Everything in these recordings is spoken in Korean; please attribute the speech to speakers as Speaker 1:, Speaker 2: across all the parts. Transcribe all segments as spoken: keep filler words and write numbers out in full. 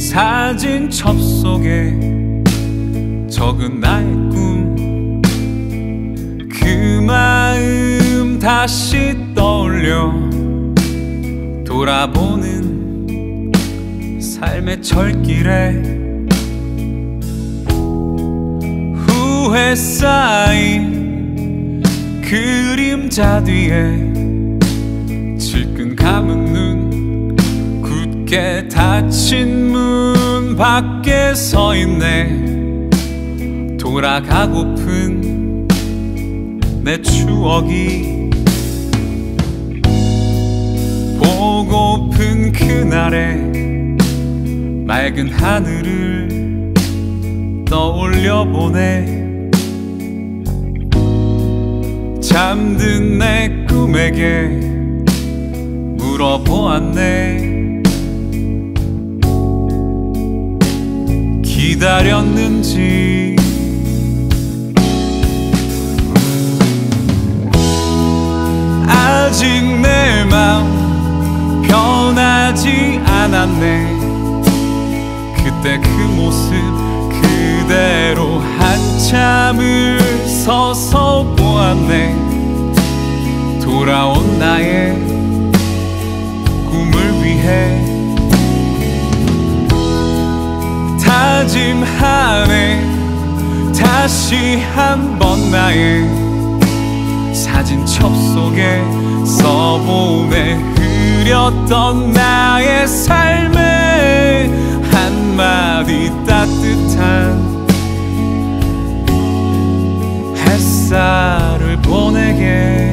Speaker 1: 사진첩 속에 적은 나의 꿈, 그 마음 다시 떠올려 돌아보는 삶의 철길에 후회 쌓인 그림자 뒤에 질끈 감은 눈, 굳게 닫힌 문 밖에 서 있네. 돌아가고픈 내 추억이 보고픈 그날의 맑은 하늘을 떠올려 보네. 잠든 내 꿈에게 물어보았네. 기다렸는지. 아직 내 맘 변하지 않았네. 그때 그 모습 그대로 한참을 서서 보았네. 돌아온 나의 꿈을 위해 다짐하네. 다시 한번 나의 사진첩 속에 써보네. 흐렸던 나의 삶에 한마디 따뜻한 햇살을 보내게.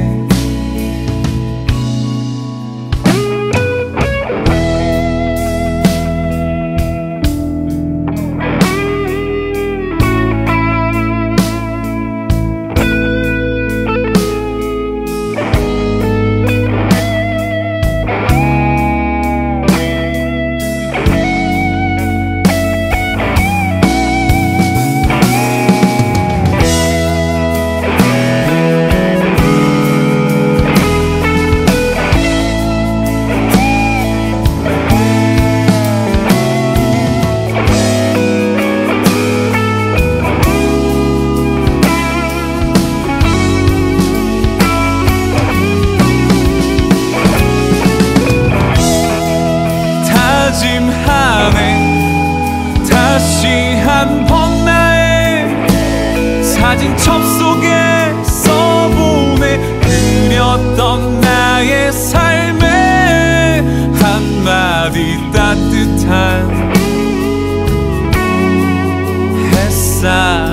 Speaker 1: 다시 한번 나의 사진첩 속에 써보네. 그렸던 나의 삶에 한마디 따뜻한 햇살